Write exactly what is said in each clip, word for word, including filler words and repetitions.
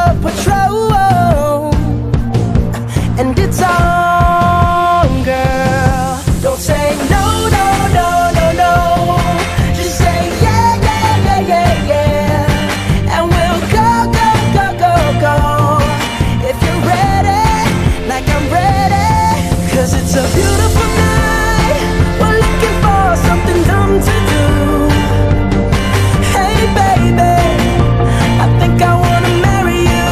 of Patrol, and it's on, girl. Don't say no, no, no, no, no. Just say yeah, yeah, yeah, yeah, yeah. And we'll go, go, go, go, go. If you're ready, like I'm ready. Cause it's a beautiful night. We're looking for something dumb to do. Hey baby, I think I wanna marry you.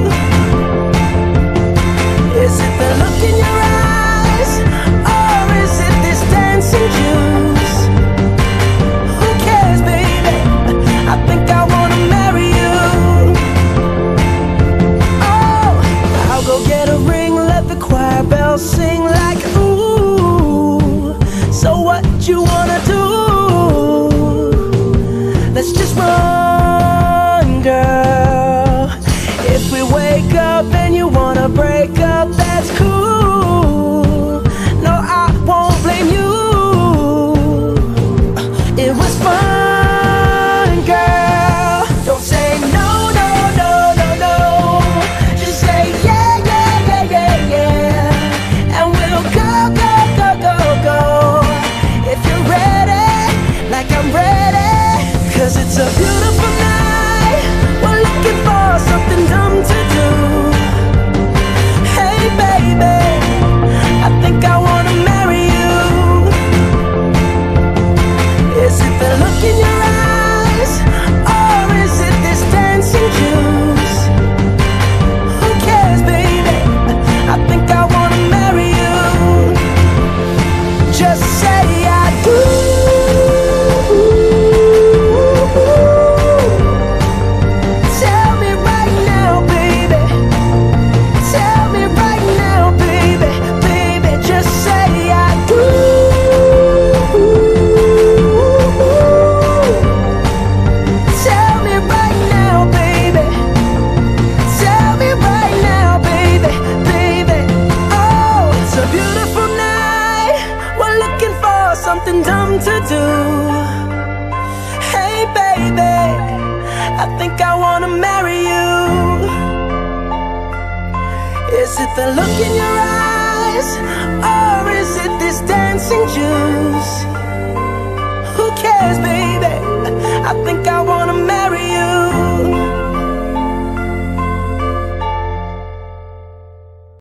Is it the look in your eyes, or is it this dancing juice? Who cares, baby? I think I wanna marry you. Oh, I'll go get a ring, let the choir bells sing like ooh. So what you wanna do? Let's just run, girl. If we wake up and you wanna break up, that's cool. No, I won't blame you. It was fun, girl. Don't say no, no, no, no, no. Just say yeah, yeah, yeah, yeah, yeah. And we'll go, go, go, go, go. If you're ready, like I'm ready. Cause it's a beautiful night. We're looking for something dumb to do. Hey baby, I think I wanna marry you. Is it the look in your eyes, or is it this dancing juice? Who cares, baby? I think I wanna marry you. Just say I do. Tell me right now, baby. Tell me right now, baby. Baby, just say I do. Tell me right now, baby. Tell me right now, baby. Baby, oh, it's a beautiful night. We're looking for something dumb to do. Hey baby, I think I wanna marry you. Is it the look in your eyes, or is it this dancing juice?